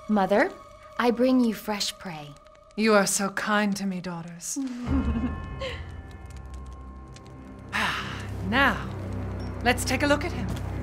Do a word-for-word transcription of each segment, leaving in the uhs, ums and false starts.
Mother, I bring you fresh prey. You are so kind to me, daughters. Now, let's take a look at him.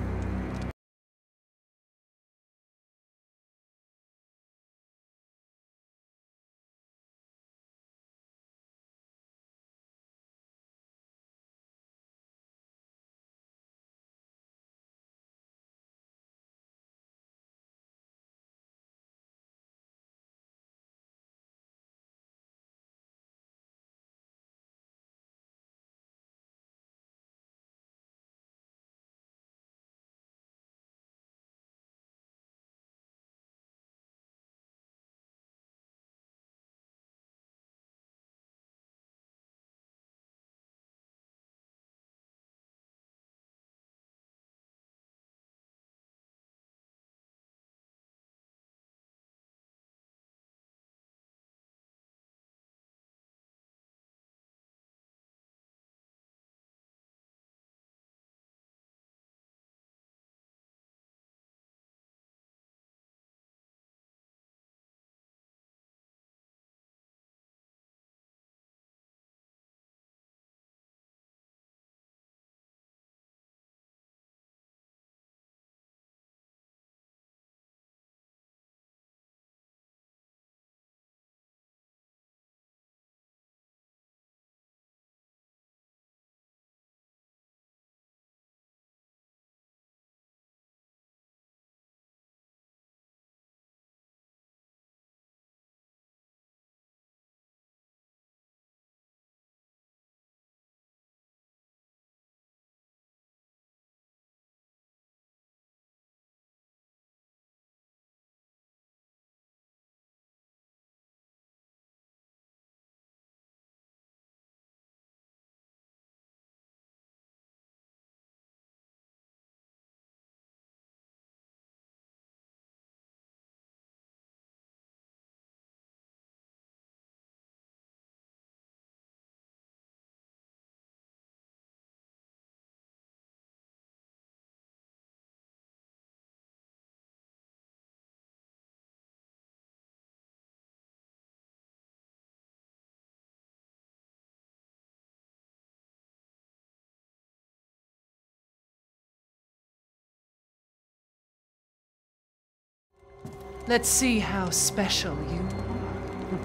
Let's see how special you are.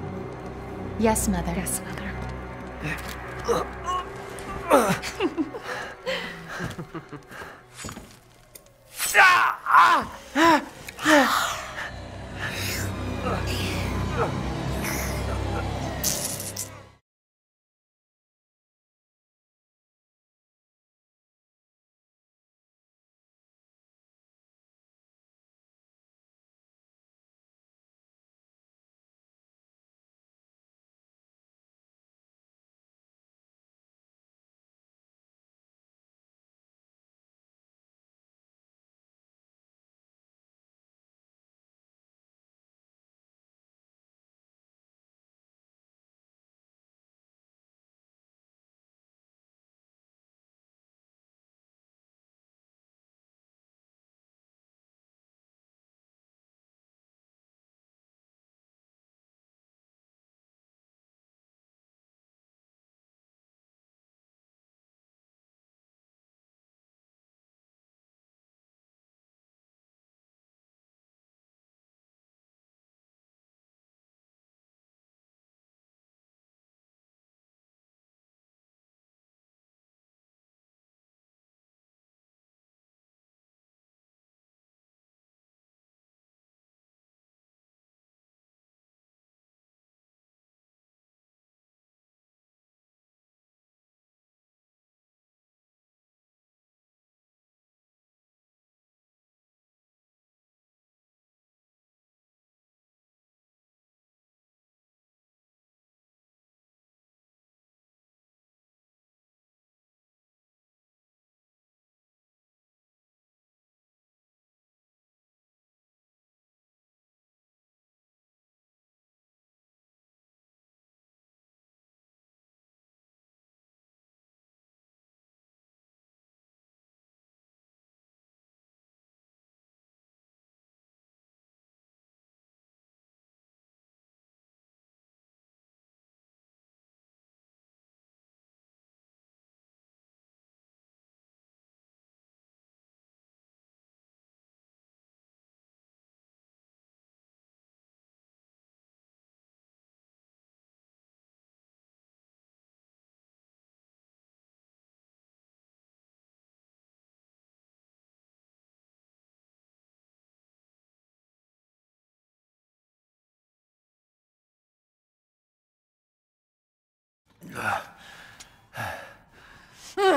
Yes, Mother. Yes, Mother. Ah! Ah!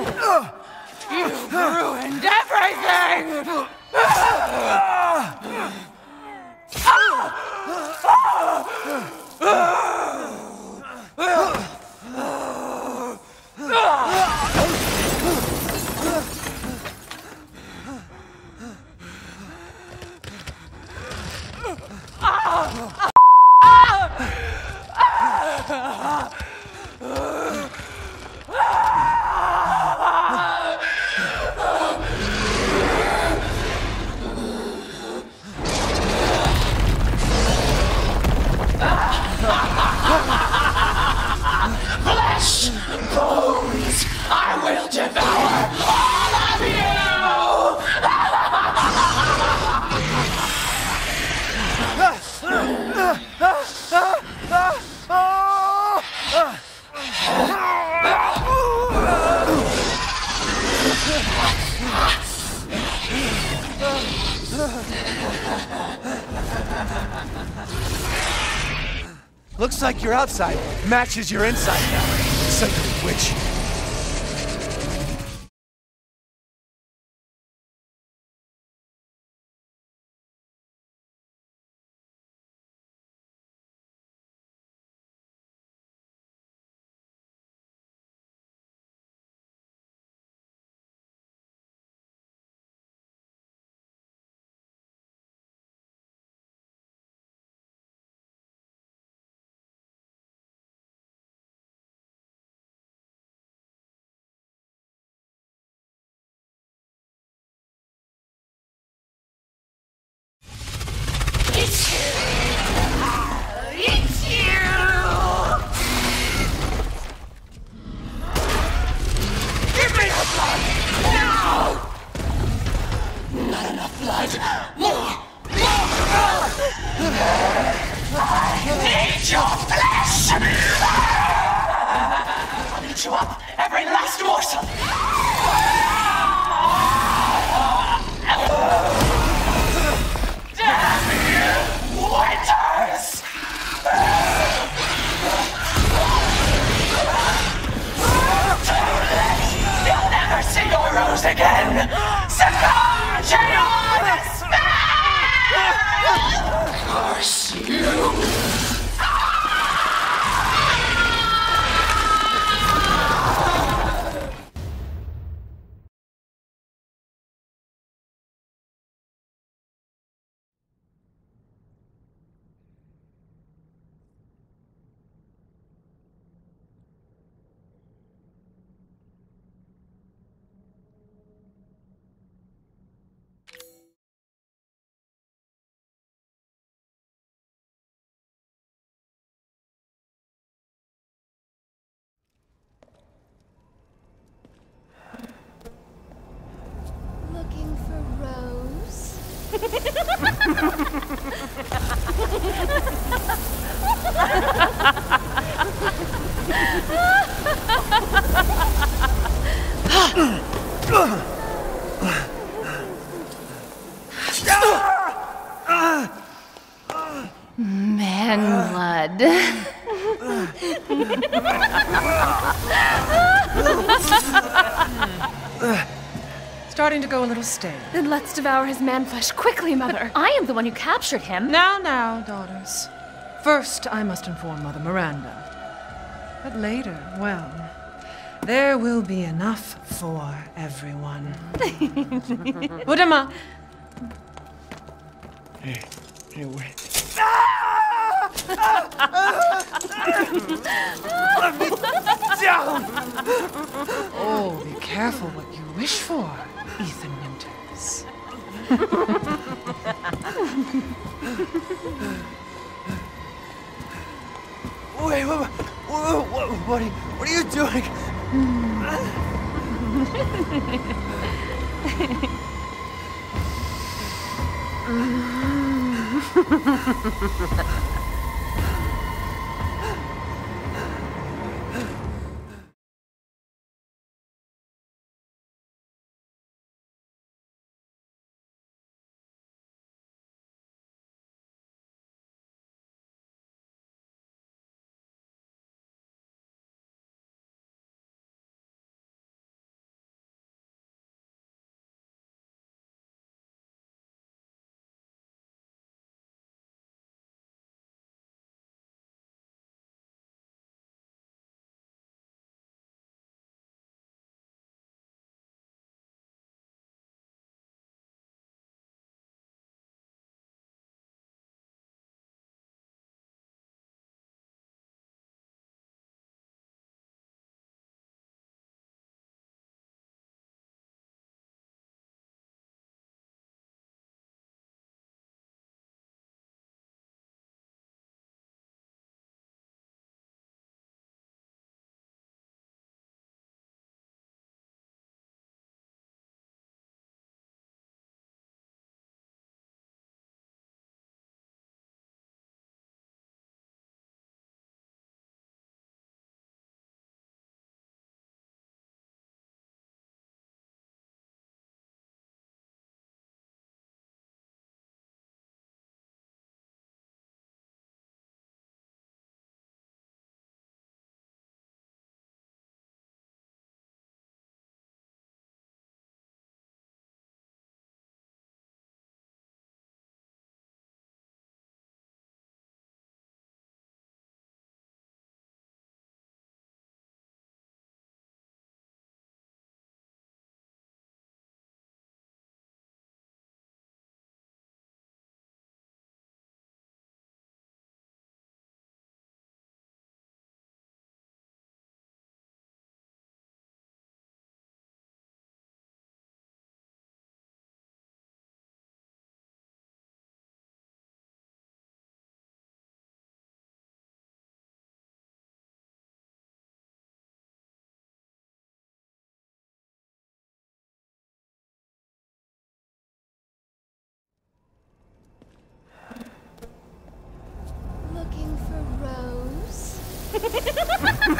You've ruined everything! Flesh, bones, I will devour all of Looks like your outside matches your inside now. Sacred witch. It's you! It's you! Give me the blood! Now! Not enough blood! More! More! I need your flesh! I'll eat you up! Every last morsel! Winters! You'll never see your rose again! Succumb to your despair! Curse you! Looking for Rose? Man blood. Starting to go a little stale. Then let's devour his man-flesh quickly, Mother. I am the one who captured him. Now, now, daughters. First, I must inform Mother Miranda. But later, well, there will be enough for everyone. Put him up. Hey, hey, wait. Let me down! Oh, be careful what you wish for, Ethan Winters. Wait, what, what, what, what, are, you, what are you doing?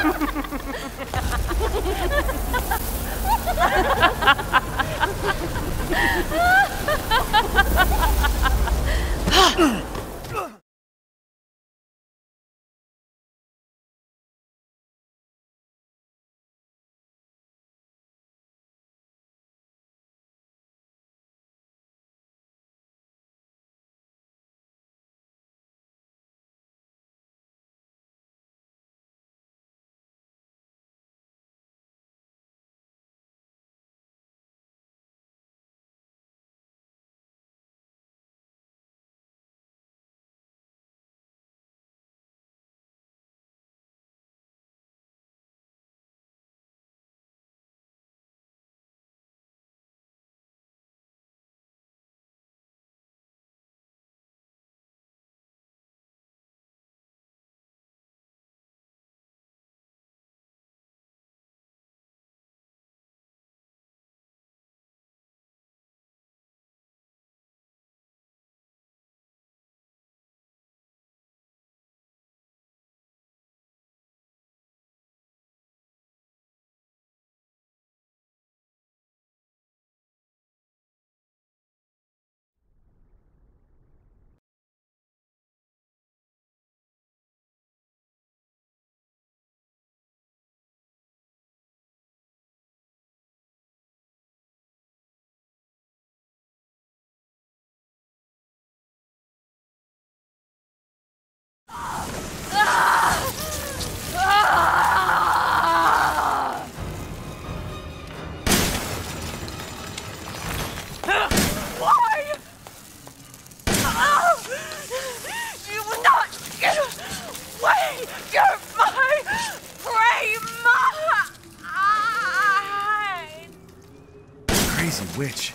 Crazy witch.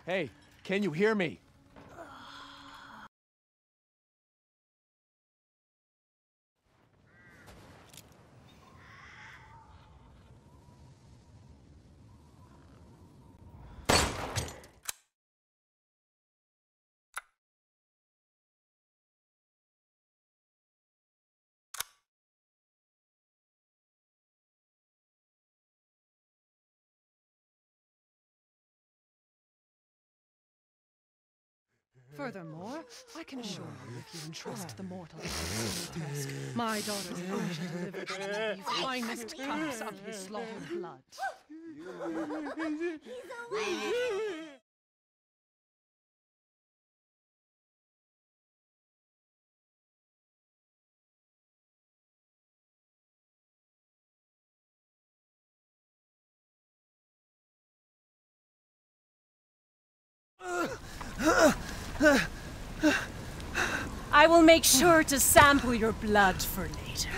Hey, can you hear me? Furthermore, I can assure you, if you entrust the mortal to this task, my daughter's virgin delivered to the finest cups of his slaughtered blood. I will make sure to sample your blood for later.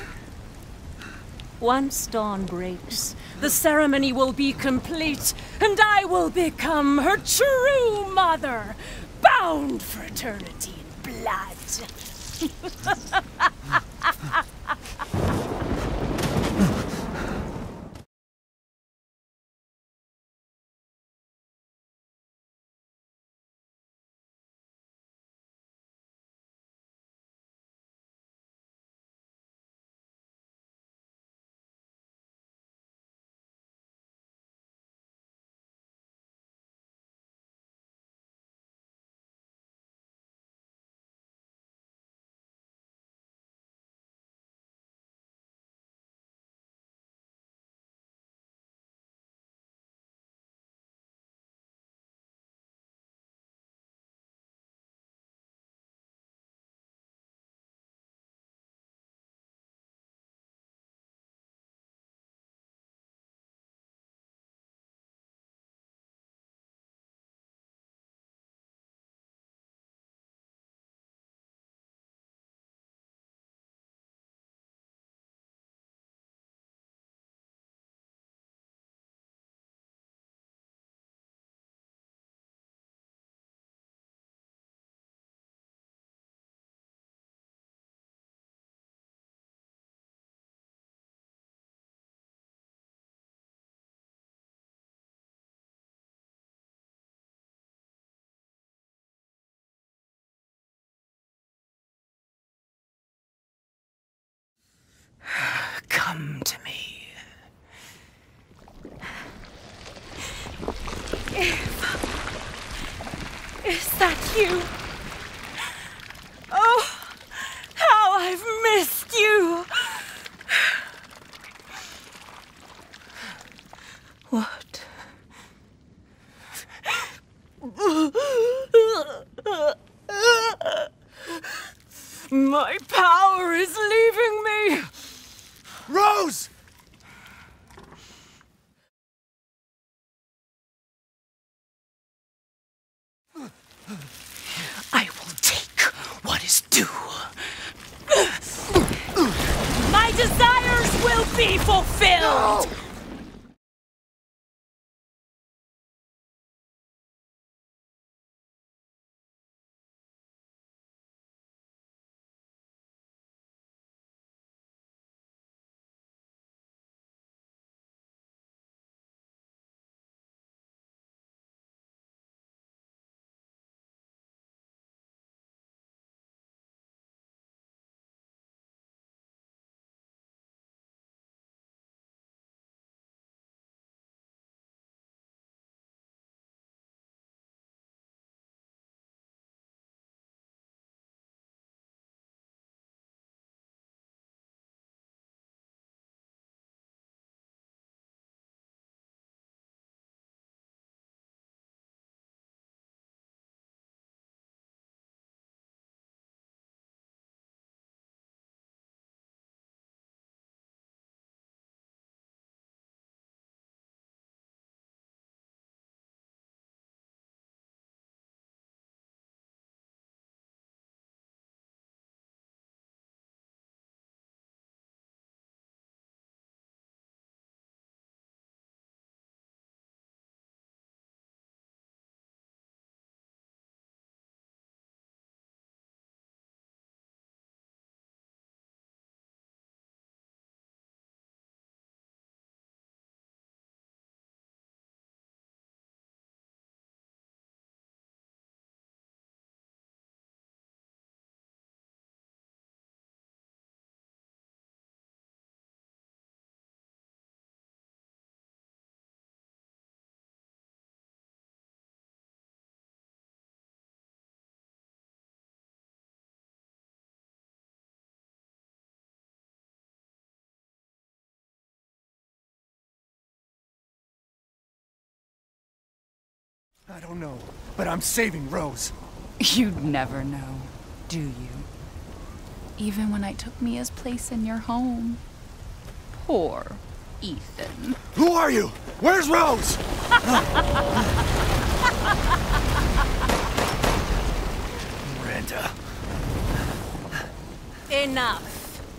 Once dawn breaks, the ceremony will be complete, and I will become her true mother, bound for eternity in blood. Come to me. Eva. Is that you? Oh, how I've missed you! What? My power is leaving me! Rose! I will take what is due. My desires will be fulfilled! No! I don't know, but I'm saving Rose. You'd never know, do you? Even when I took Mia's place in your home. Poor Ethan. Who are you? Where's Rose? Miranda. Enough.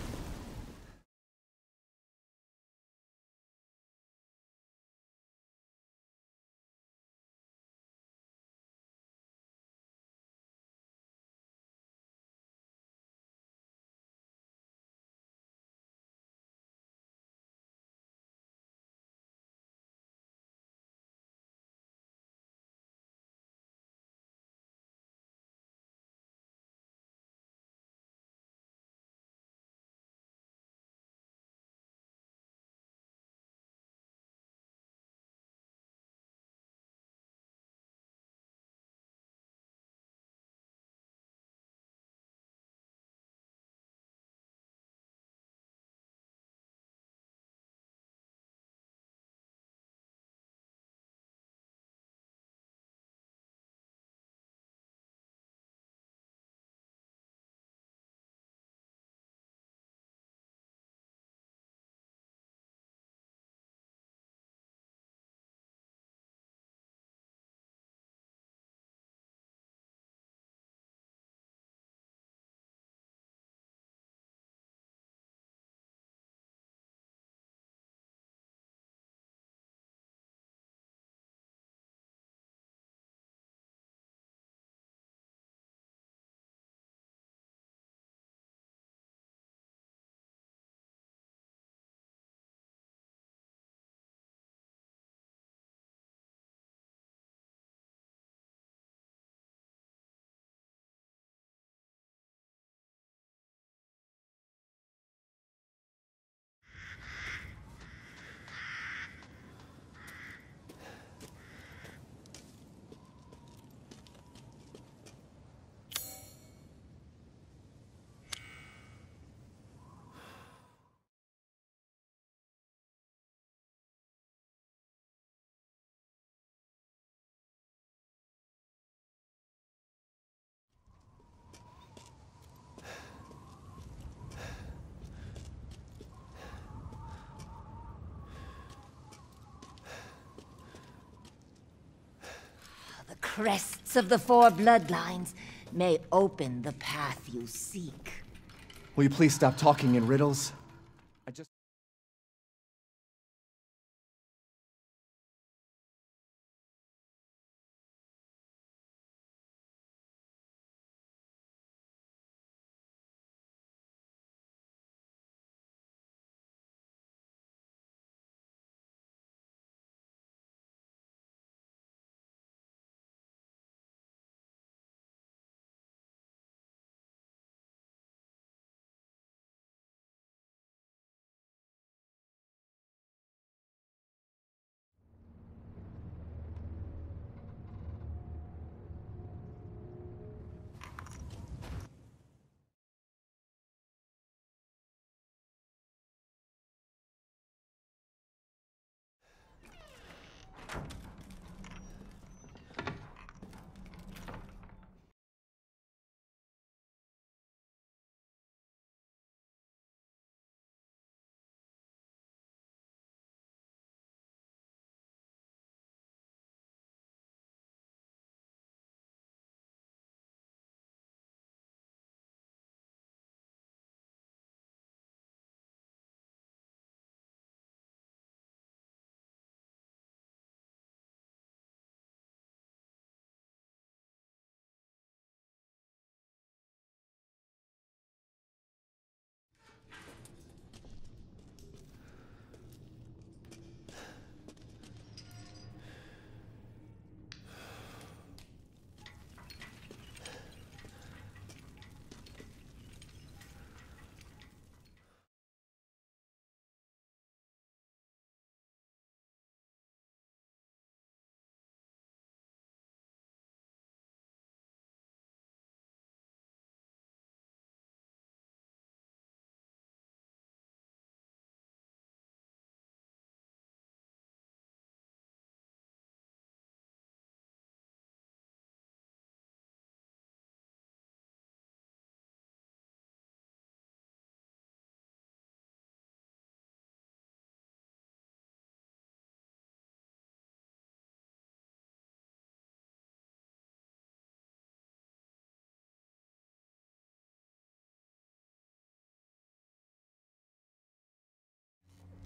The crests of the four bloodlines may open the path you seek. Will you please stop talking in riddles? I just...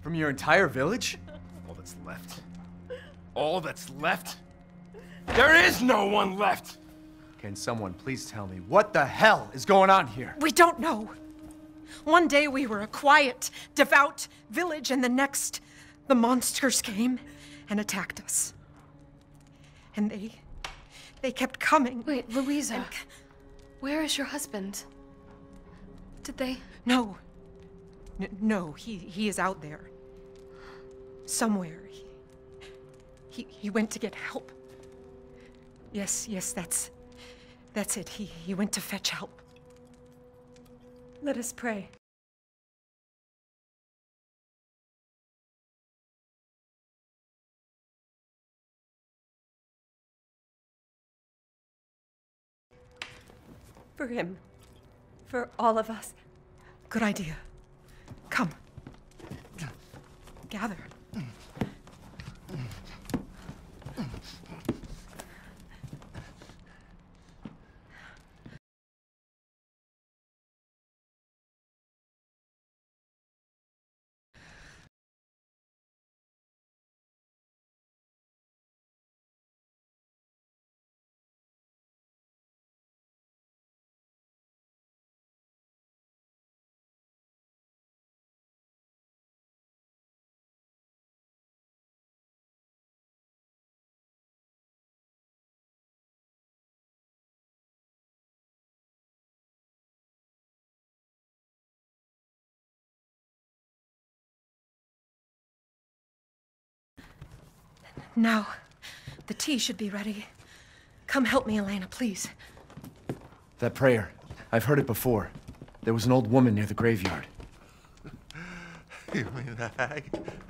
From your entire village? All that's left. All that's left? There is no one left! Can someone please tell me what the hell is going on here? We don't know. One day we were a quiet, devout village, and the next, the monsters came and attacked us. And they... they kept coming. Wait, Louisa. Where is your husband? Did they... No. N no, he, he is out there. Somewhere. He, he, he went to get help. Yes, yes, that's... that's it. He, he went to fetch help. Let us pray. For him. For all of us. Good idea. Come. Gather. Now, the tea should be ready. Come help me, Elena, please. That prayer. I've heard it before. There was an old woman near the graveyard. You mean the hag?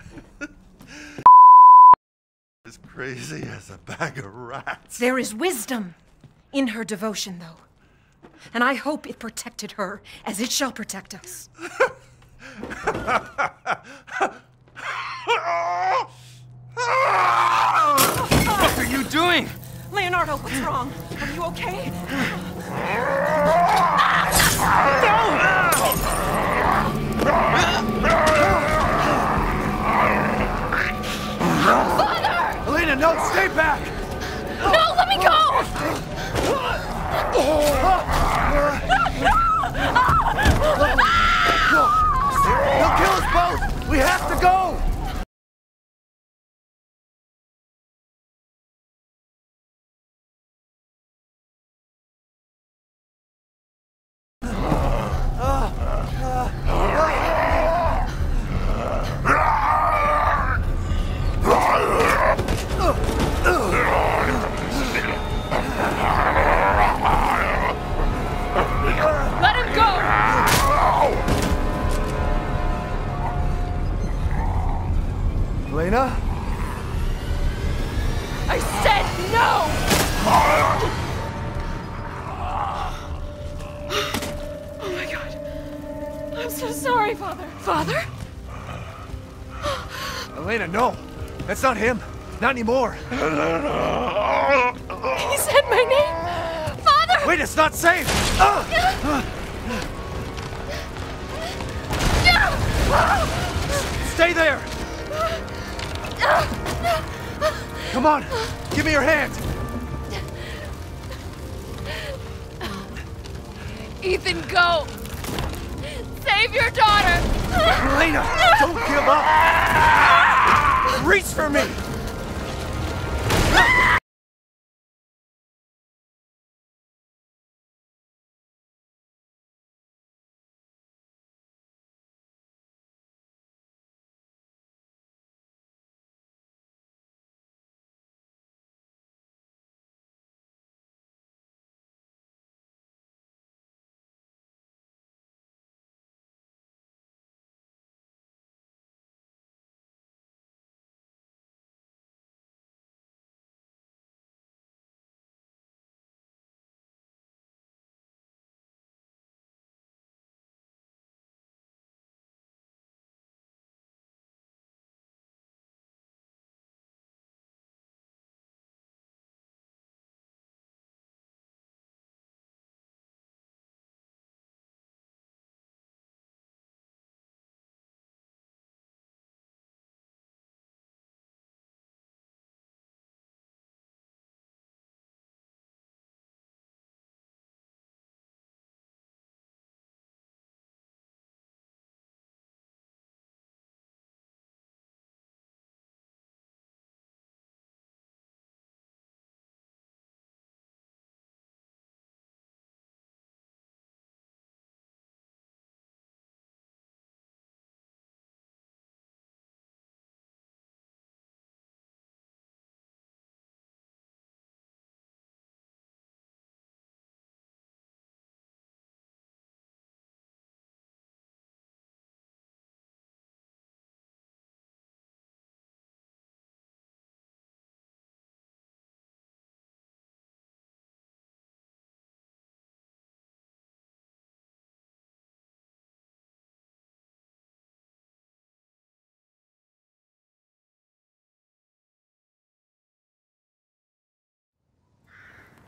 As crazy as a bag of rats. There is wisdom in her devotion, though. And I hope it protected her as it shall protect us. What are you doing? Leonardo, what's wrong? Are you okay? Father! Elena, no, stay back! No, let me go! They'll kill us both! We have to go! Let him go! Elena? I said no! Oh my god. I'm so sorry, Father. Father? Elena, no! That's not him! Not anymore! He said my name! Father! Wait, it's not safe! Uh! Stay there! Come on! Give me your hand! Ethan, go! Save your daughter! Elena, don't give up! Reach for me!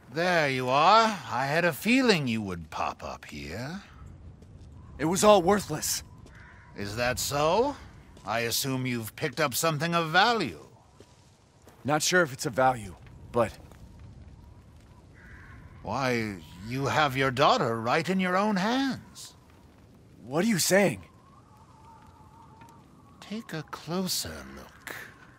There you are. I had a feeling you would pop up here. It was all worthless. Is that so? I assume you've picked up something of value. Not sure if it's of value, but... Why, you have your daughter right in your own hands. What are you saying? Take a closer look.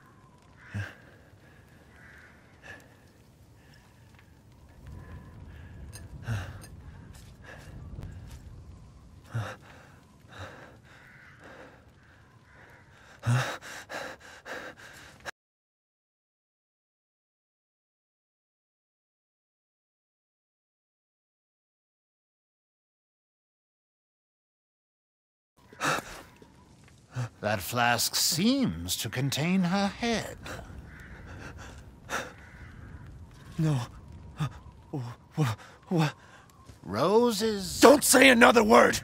That flask seems to contain her head. No. What? Roses... Don't say another word!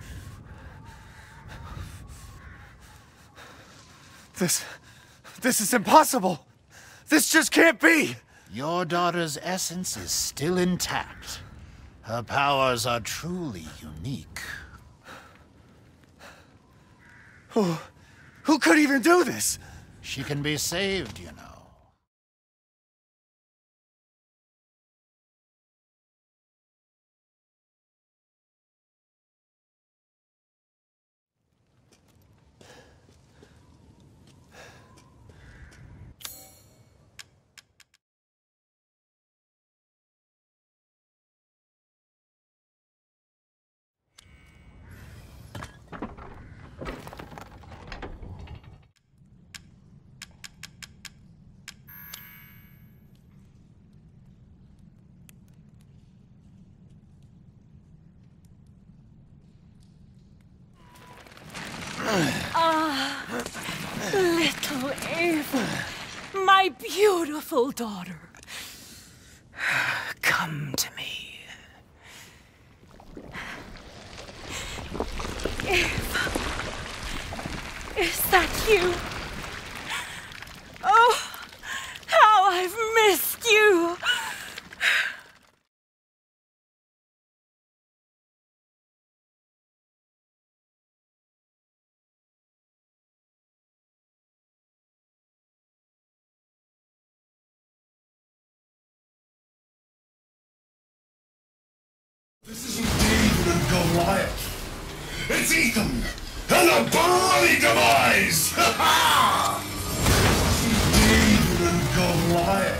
This... This is impossible! This just can't be! Your daughter's essence is still intact. Her powers are truly unique. Who... Who could even do this? She can be saved, you know. Ah, little Ava, my beautiful daughter. Come to me. Ava, is that you? Oh, how I've missed you. This isn't David and Goliath. It's Ethan and a bloody demise! Ha ha! David and Goliath.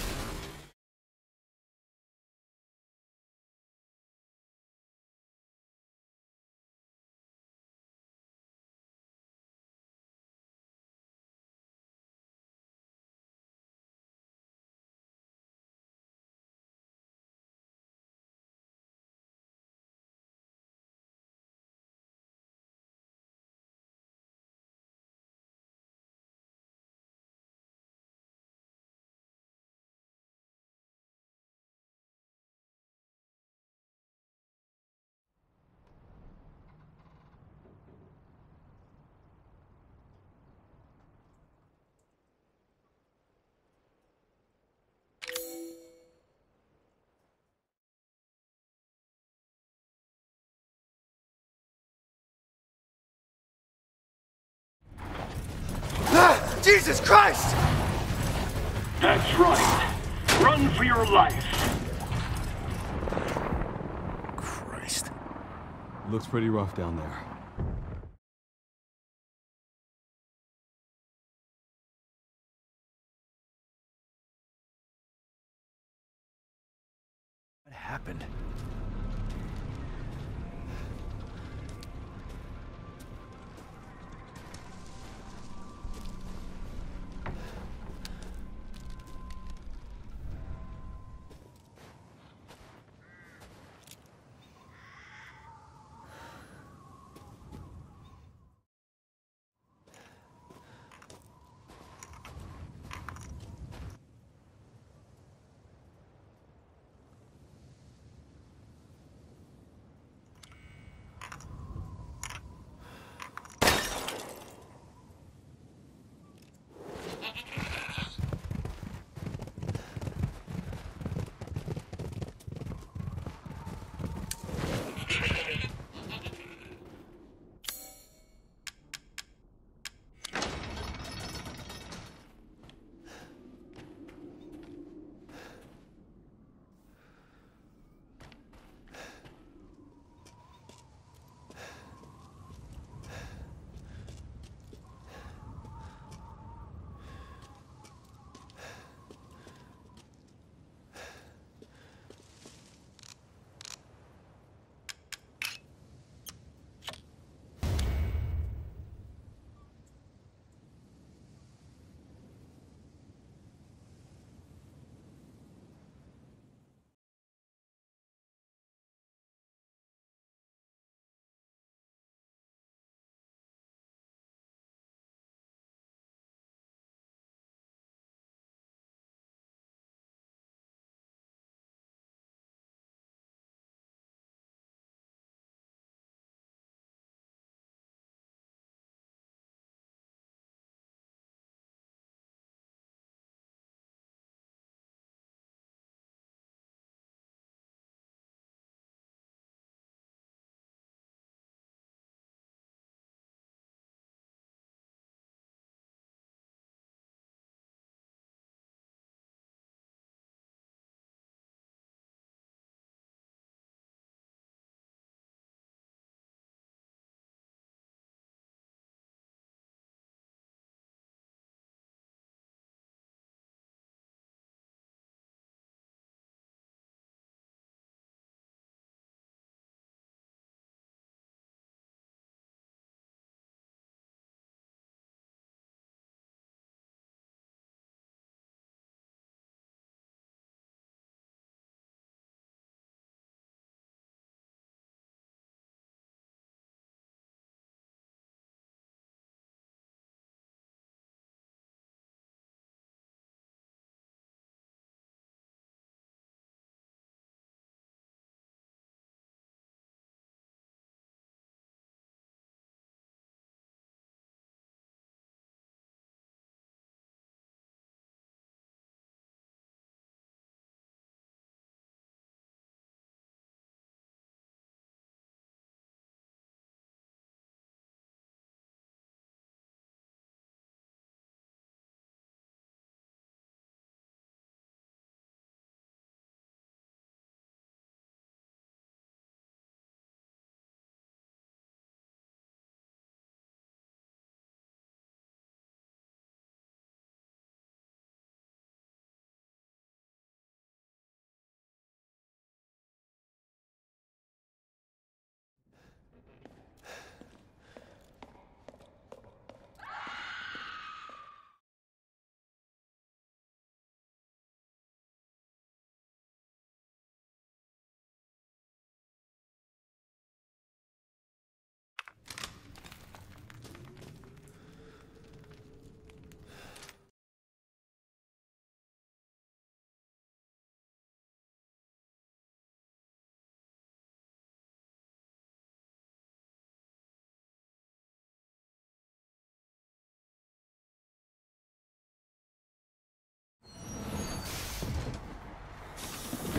Ah, Jesus Christ! That's right. Run for your life. Christ. Looks pretty rough down there. What happened?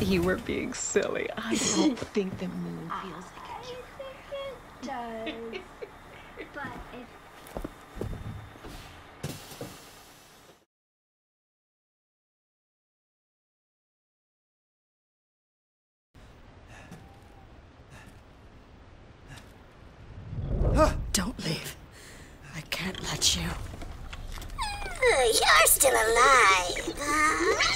You were being silly. I don't think the moon feels like I think it does. But if Don't leave. I can't let you. you're still alive, huh?